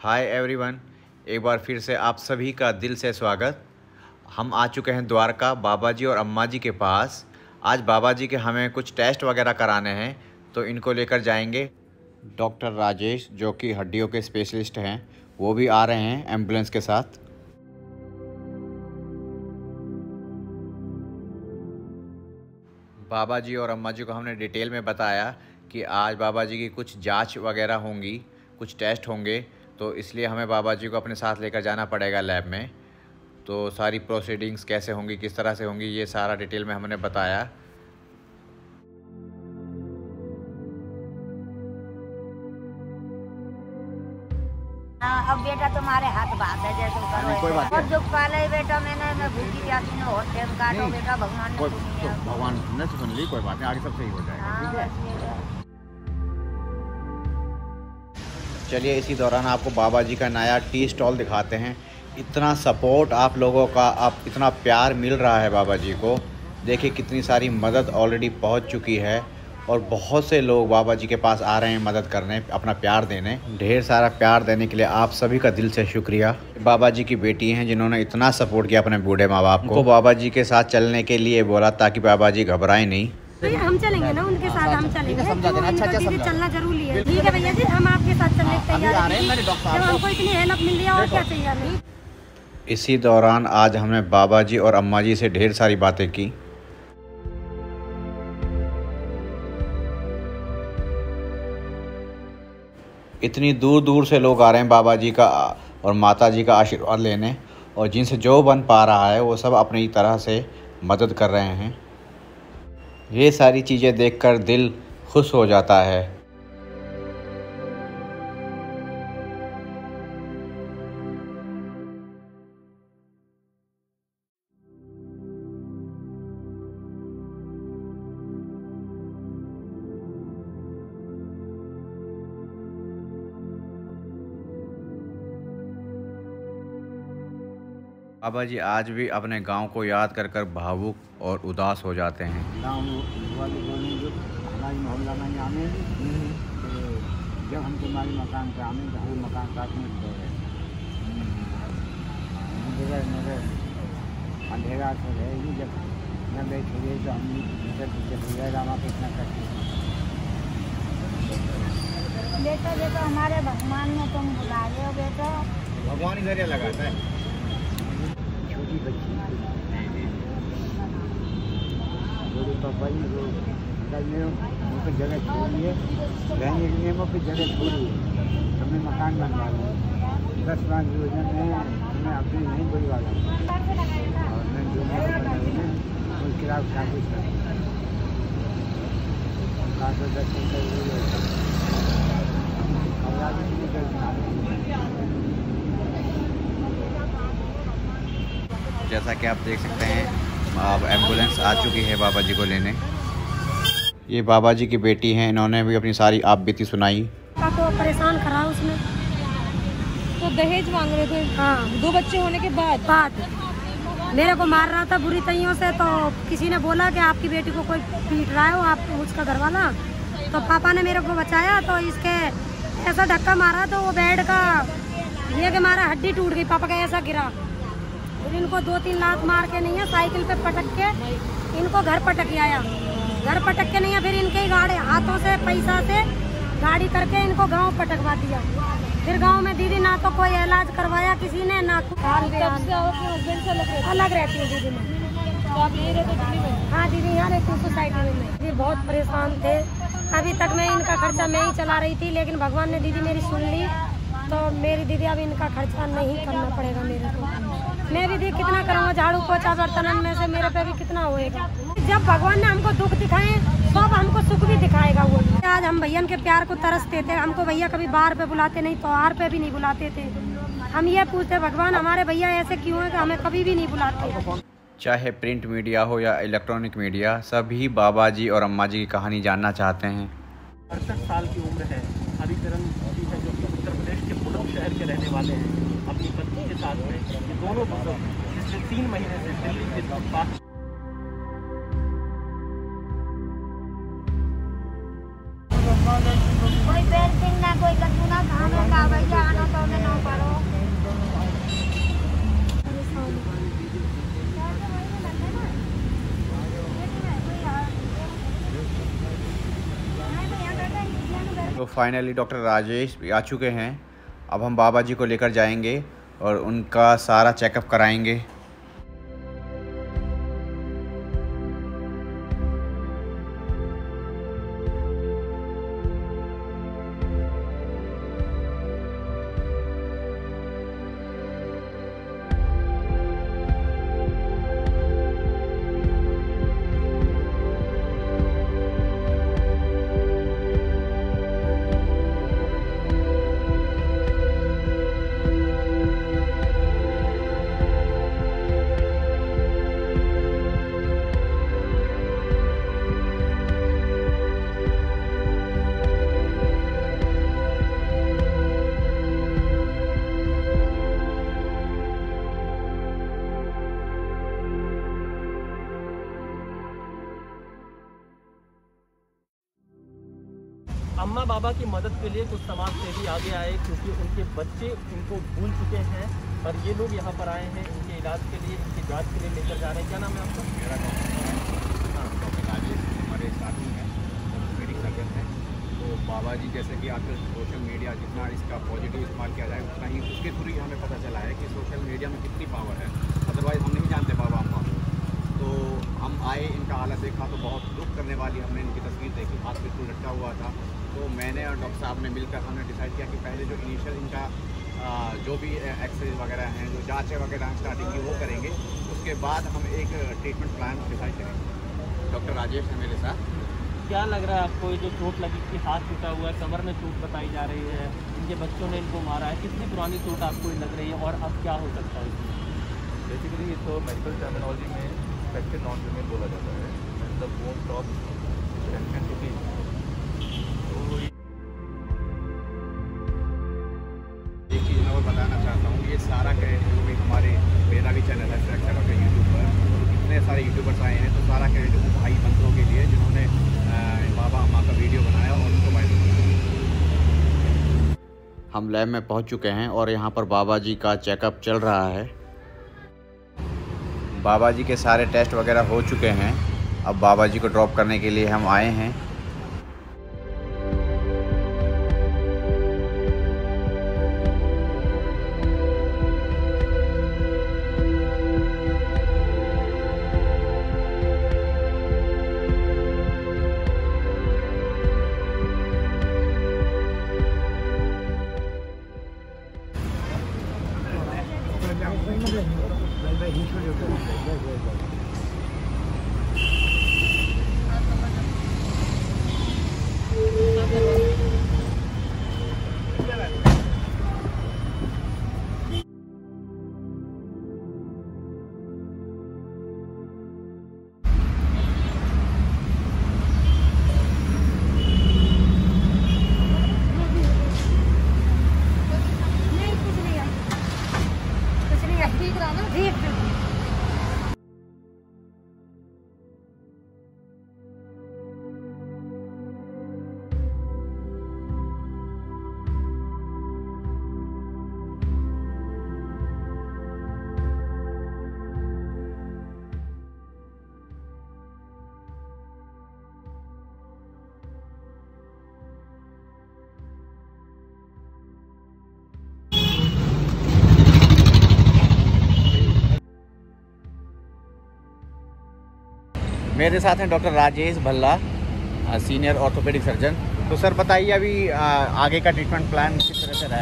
Hi everyone, एक बार फिर से आप सभी का दिल से स्वागत। हम आ चुके हैं द्वारका बाबा जी और अम्मा जी के पास। आज बाबा जी के हमें कुछ टेस्ट वगैरह कराने हैं, तो इनको लेकर जाएंगे। डॉक्टर राजेश जो कि हड्डियों के स्पेशलिस्ट हैं, वो भी आ रहे हैं एम्बुलेंस के साथ। बाबा जी और अम्मा जी को हमने डिटेल में बताया कि आज बाबा जी की कुछ जांच वगैरह होंगी, कुछ टेस्ट होंगे, तो इसलिए हमें बाबा जी को अपने साथ लेकर जाना पड़ेगा लैब में। तो सारी प्रोसीडिंग्स कैसे होंगी, किस तरह से होंगी, ये सारा डिटेल में हमने बताया। अब बेटा तुम्हारे हाथ बात है, जैसे करो। कोई बात और जो पहले बेटा मैं भूखी प्यासी में और टाइम काटो बेटा, भगवान ने सुनी है। भगवान ने तो सुन ली, कोई बात नहीं, आगे सब सही हो जाएगा। ठीक है, चलिए इसी दौरान आपको बाबा जी का नया टी स्टॉल दिखाते हैं। इतना सपोर्ट आप लोगों का, आप इतना प्यार मिल रहा है बाबा जी को। देखिए कितनी सारी मदद ऑलरेडी पहुंच चुकी है और बहुत से लोग बाबा जी के पास आ रहे हैं मदद करने, अपना प्यार देने। ढेर सारा प्यार देने के लिए आप सभी का दिल से शुक्रिया। बाबा जी की बेटी हैं जिन्होंने इतना सपोर्ट किया अपने बूढ़े माँ बाप को। बाबा जी के साथ चलने के लिए बोला ताकि बाबा जी घबराएं नहीं। तो हम चलेंगे ना उनके साथ, हम चलेंगे। दीदी चलना जरूरी है। ठीक है भैया जी, हम आपके साथ चलने के तैयार हैं। जब हमको इतनी हेल्प मिल रही है और क्या चाहिए हमें। इसी दौरान आज हमने बाबा जी और अम्मा जी से ढेर सारी बातें की। इतनी दूर दूर से लोग आ रहे हैं बाबा जी का और माता जी का आशीर्वाद लेने, और जिनसे जो बन पा रहा है वो सब अपनी तरह से मदद कर रहे हैं। ये सारी चीज़ें देखकर दिल खुश हो जाता है। बाबा जी आज भी अपने गांव को याद कर कर भावुक और उदास हो जाते हैं। गाँव वाले बोले जो हमारी मोहल्ला में आने, जब हम तुम्हारे मकान पे आने तो वो मकान काटने गए। मेरे अंधेरा से रहेगी, जब न बैठेंगे तो हम रामा कितना करते। बेटा बेटा हमारे भगवान ने तुम बुला रहे हो बेटा। भगवान इधर लगाता है। छोटी बच्ची पापा जी को जगह छोड़ी है, रहने के लिए मुझे जगह छोड़ी है। हमने मकान बनवा लिया। 10 लाख योजना में हमें अपनी नहीं बुलवा और मैं जो कोई किराया शादी कर जैसा कि आप देख सकते हैं, अब एम्बुलेंस आ चुकी है बाबा जी को लेने। ये बाबा जी की बेटी हैं, इन्होंने भी अपनी सारी आप बीती सुनाई। तो परेशान करा उसने, तो दहेज मांग रहे थे। हाँ, 2 बच्चे होने के बाद मेरे को मार रहा था बुरी तरीकों से। तो किसी ने बोला कि आपकी बेटी को कोई पीट रहा है, आप उसका घर वाला। तो पापा ने मेरे को बचाया, तो इसके ऐसा धक्का मारा तो वो बेड का ये कि मारा हड्डी टूट गई, पापा का ऐसा गिरा। फिर इनको 2-3 लाख मार के नहीं है, साइकिल पे पटक के इनको घर पटक आया। घर पटक के नहीं है, फिर इनके गाड़ी हाथों से पैसा से गाड़ी करके इनको गांव पटकवा दिया। फिर गांव में दीदी ना तो कोई इलाज करवाया किसी ने, ना अलग रहती है दीदी में। तो आप यही रहते दिल्ली में? हाँ दीदी यहाँ रहती हूँ सोसाइटी में। दीदी बहुत परेशान थे, अभी तक मैं इनका खर्चा मैं ही चला रही थी, लेकिन भगवान ने दीदी मेरी सुन ली। तो मेरी दीदी अब इनका खर्चा नहीं करना पड़ेगा मेरे को। मैं भी देख कितना करूँगा, झाड़ू पोछा बर्तन में से मेरे पे भी कितना होएगा। जब भगवान ने हमको दुख दिखाए तो अब हमको सुख भी दिखाएगा वो। आज हम भैया के प्यार को तरसते थे। हमको भैया कभी बाहर पे बुलाते नहीं, त्योहार पे भी नहीं बुलाते थे। हम ये पूछते भगवान हमारे भैया ऐसे क्यों है कि हमें कभी भी नहीं बुलाते। चाहे प्रिंट मीडिया हो या इलेक्ट्रॉनिक मीडिया, सभी बाबा जी और अम्मा जी की कहानी जानना चाहते हैं। 68 साल की उम्र है। हरिचरण जी है जो कि उत्तर प्रदेश के बुलंदशहर के रहने वाले हैं, अपनी पत्नी के साथ में। ये दोनों बुजुर्ग पिछले 3 महीने से दिल्ली के पास कोई पेंटिंग ना कोई कद्दू ना खाने का भैया आना तो फाइनली डॉक्टर राजेश आ चुके हैं। अब हम बाबा जी को लेकर जाएंगे और उनका सारा चेकअप कराएंगे। अम्मा बाबा की मदद के लिए कुछ समाज सेवी आगे आए, क्योंकि उनके बच्चे इनको भूल चुके हैं और ये लोग यहाँ पर आए हैं इनके इलाज के लिए, इनकी जांच के लिए लेकर जा रहे हैं। क्या नाम है आपका? मेरा नाम डॉक्टर राजेश, हमारे साथी हैं, मेडिकल सर्जन हैं। तो बाबा जी जैसे कि आजकल सोशल मीडिया जितना इसका पॉजिटिव इस्तेमाल किया जाए उतना ही उसके थ्रू ही हमें पता चला है कि सोशल मीडिया में कितनी पावर है। अदरवाइज़ हम नहीं जानते बाबा अम्मा। तो हम आए, इनका हालत देखा तो बहुत दुख करने वाली, हमने इनकी तस्वीर देखी, हाथ बिल्कुल लटका हुआ था। तो मैंने और डॉक्टर साहब ने मिलकर हमने डिसाइड किया कि पहले जो इनिशियल इनका जो भी एक्सरे वगैरह हैं, जो जाँचें वगैरह हैं स्टार्टिंग की, वो करेंगे। उसके बाद हम एक ट्रीटमेंट प्लान डिसाइड करेंगे। डॉक्टर राजेश है मेरे साथ। क्या लग रहा है आपको? ये जो चोट लगी कि हाथ टूटा हुआ है, कमर में चोट बताई जा रही है, इनके बच्चों ने इनको मारा है, कितनी पुरानी चोट आपको लग रही है और अब क्या हो सकता है? बेसिकली ये तो मेडिकल टर्मिनोलॉजी में फ्रैक्चर नॉन लिमिट बोला जाता है। The bone top tension to be. तो एक चीज़ मैं और बताना चाहता हूँ, ये सारा क्रेडिट जो भी हमारे, मेरा भी चैनल है फ्रैक्चर का यूट्यूब पर, इतने सारे यूट्यूबर्स आए हैं, तो सारा क्रेडिट उन भाई बंधुओं के लिए जिन्होंने बाबा अम्मा का वीडियो बनाया और उनको वायरल किया। हम लैब में पहुँच चुके हैं और यहाँ पर बाबा जी का चेकअप चल रहा है। बाबा जी के सारे टेस्ट वगैरह हो चुके हैं। अब बाबा जी को ड्रॉप करने के लिए हम आए हैं। मेरे साथ हैं doctor Rajesh Bhalla, senior orthopaedic surgeon. तो सर बताइए अभी आगे का ट्रीटमेंट प्लान किस तरह से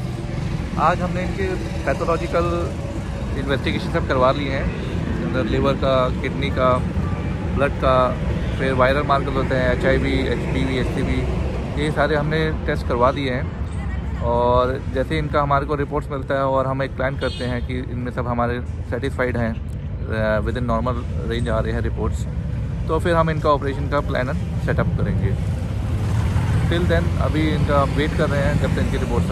रहेगा? आज हमने इनके पैथोलॉजिकल इन्वेस्टिगेशन सब करवा लिए हैं, लिवर का, किडनी का, ब्लड का, फिर वायरल मार्कर होते हैं HIV, HPV, HCV, ये सारे हमने टेस्ट करवा दिए हैं। और जैसे इनका हमारे को रिपोर्ट्स मिलता है और हम एक प्लान करते हैं कि इनमें सब हमारे सेटिस्फाइड हैं, विद इन नॉर्मल रेंज आ रहे हैं रिपोर्ट्स, तो फिर हम इनका ऑपरेशन का प्लान सेटअप करेंगे। टिल देन अभी इनका वेट कर रहे हैं जब तक इनकी रिपोर्ट्स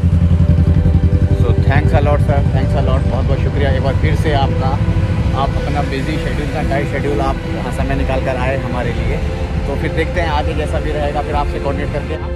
आती। So thanks a lot sir, thanks a lot, बहुत बहुत शुक्रिया एक बार फिर से आपका। आप अपना बिजी शेड्यूल का टाइट शेड्यूल आप समय निकाल कर आए हमारे लिए। तो फिर देखते हैं आगे जैसा भी रहेगा, फिर आपसे कोऑर्डिनेट करके